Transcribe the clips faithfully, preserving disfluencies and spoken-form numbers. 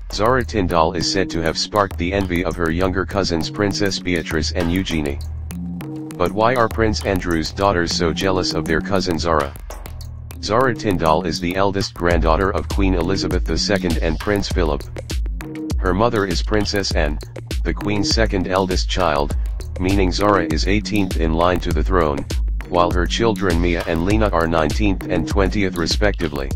Zara Tindall is said to have sparked the envy of her younger cousins Princess Beatrice and Eugenie. But why are Prince Andrew's daughters so jealous of their cousin Zara? Zara Tindall is the eldest granddaughter of Queen Elizabeth the Second and Prince Philip. Her mother is Princess Anne, the Queen's second eldest child, meaning Zara is eighteenth in line to the throne, while her children Mia and Lena are nineteenth and twentieth respectively.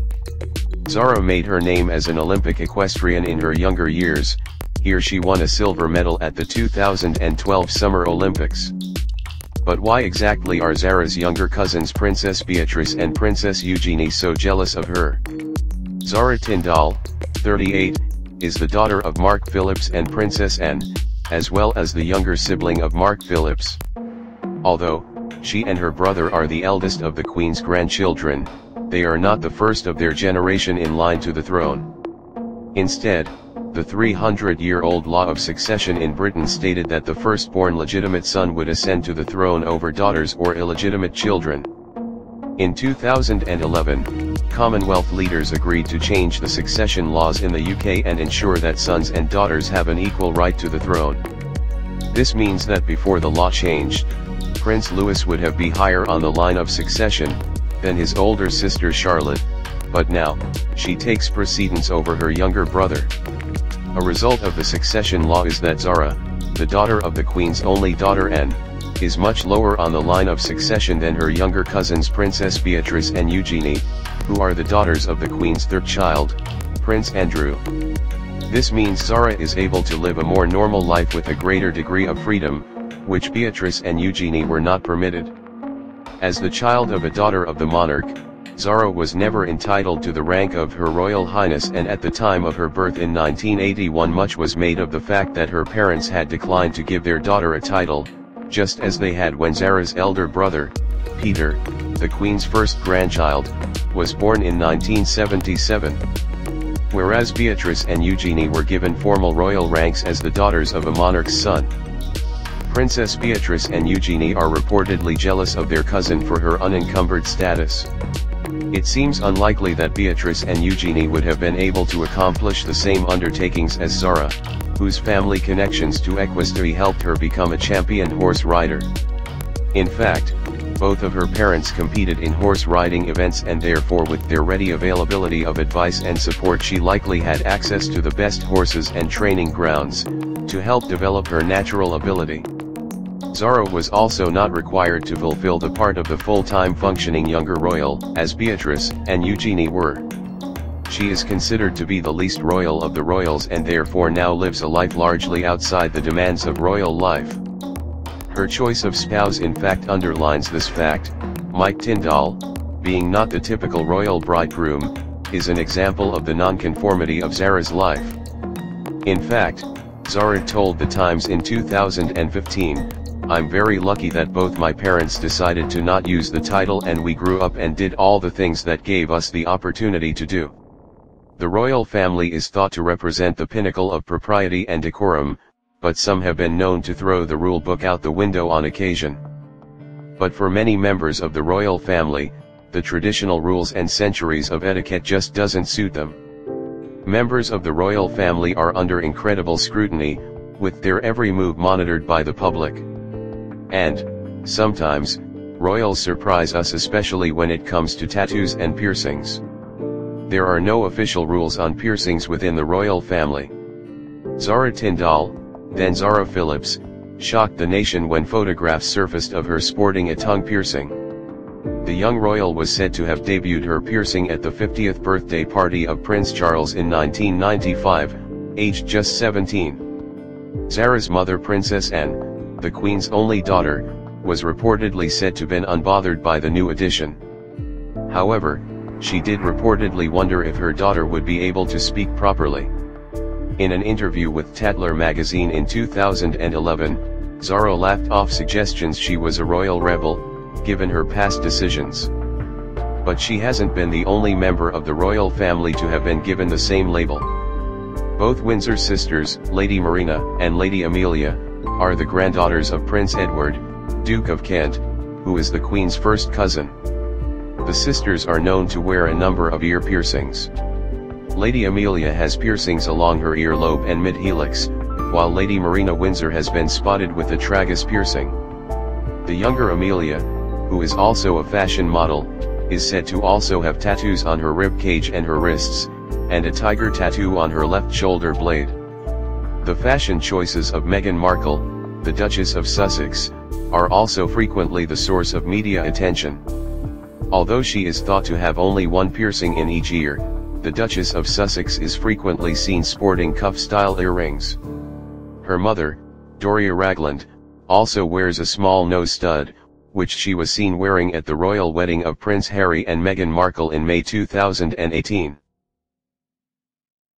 Zara made her name as an Olympic equestrian in her younger years. Here she won a silver medal at the two thousand twelve Summer Olympics. But why exactly are Zara's younger cousins Princess Beatrice and Princess Eugenie so jealous of her? Zara Tindall, thirty-eight, is the daughter of Mark Phillips and Princess Anne, as well as the younger sibling of Mark Phillips. Although she and her brother are the eldest of the Queen's grandchildren, they are not the first of their generation in line to the throne. Instead, the three hundred year old law of succession in Britain stated that the firstborn legitimate son would ascend to the throne over daughters or illegitimate children. In two thousand eleven, Commonwealth leaders agreed to change the succession laws in the U K and ensure that sons and daughters have an equal right to the throne. This means that before the law changed, Prince Louis would have been higher on the line of succession than his older sister Charlotte, but now, she takes precedence over her younger brother. A result of the succession law is that Zara, the daughter of the Queen's only daughter Anne, is much lower on the line of succession than her younger cousins Princess Beatrice and Eugenie, who are the daughters of the Queen's third child, Prince Andrew. This means Zara is able to live a more normal life with a greater degree of freedom, which Beatrice and Eugenie were not permitted. As the child of a daughter of the monarch, Zara was never entitled to the rank of Her Royal Highness, and at the time of her birth in nineteen eighty-one much was made of the fact that her parents had declined to give their daughter a title, just as they had when Zara's elder brother, Peter, the Queen's first grandchild, was born in nineteen seventy-seven. Whereas Beatrice and Eugenie were given formal royal ranks as the daughters of a monarch's son. Princess Beatrice and Eugenie are reportedly jealous of their cousin for her unencumbered status. It seems unlikely that Beatrice and Eugenie would have been able to accomplish the same undertakings as Zara, whose family connections to equestrian helped her become a champion horse rider. In fact, both of her parents competed in horse riding events, and therefore with their ready availability of advice and support she likely had access to the best horses and training grounds, to help develop her natural ability. Zara was also not required to fulfill the part of the full-time functioning younger royal, as Beatrice and Eugenie were. She is considered to be the least royal of the royals and therefore now lives a life largely outside the demands of royal life. Her choice of spouse in fact underlines this fact. Mike Tindall, being not the typical royal bridegroom, is an example of the nonconformity of Zara's life. In fact, Zara told The Times in two thousand fifteen, "I'm very lucky that both my parents decided to not use the title and we grew up and did all the things that gave us the opportunity to do." The royal family is thought to represent the pinnacle of propriety and decorum, but some have been known to throw the rule book out the window on occasion. But for many members of the royal family, the traditional rules and centuries of etiquette just doesn't suit them. Members of the royal family are under incredible scrutiny, with their every move monitored by the public. And, sometimes, royals surprise us, especially when it comes to tattoos and piercings. There are no official rules on piercings within the royal family. Zara Tindall, then Zara Phillips, shocked the nation when photographs surfaced of her sporting a tongue piercing. The young royal was said to have debuted her piercing at the fiftieth birthday party of Prince Charles in nineteen ninety-five, aged just seventeen. Zara's mother Princess Anne, the Queen's only daughter, was reportedly said to have been unbothered by the new addition. However, she did reportedly wonder if her daughter would be able to speak properly. In an interview with Tatler magazine in two thousand eleven, Zara laughed off suggestions she was a royal rebel, given her past decisions. But she hasn't been the only member of the royal family to have been given the same label. Both Windsor sisters, Lady Marina and Lady Amelia, are the granddaughters of Prince Edward, Duke of Kent, who is the Queen's first cousin. The sisters are known to wear a number of ear piercings. Lady Amelia has piercings along her earlobe and mid-helix, while Lady Marina Windsor has been spotted with a tragus piercing. The younger Amelia, who is also a fashion model, is said to also have tattoos on her rib cage and her wrists, and a tiger tattoo on her left shoulder blade. The fashion choices of Meghan Markle, the Duchess of Sussex, are also frequently the source of media attention. Although she is thought to have only one piercing in each ear, the Duchess of Sussex is frequently seen sporting cuff-style earrings. Her mother, Doria Ragland, also wears a small nose stud, which she was seen wearing at the royal wedding of Prince Harry and Meghan Markle in May two thousand eighteen.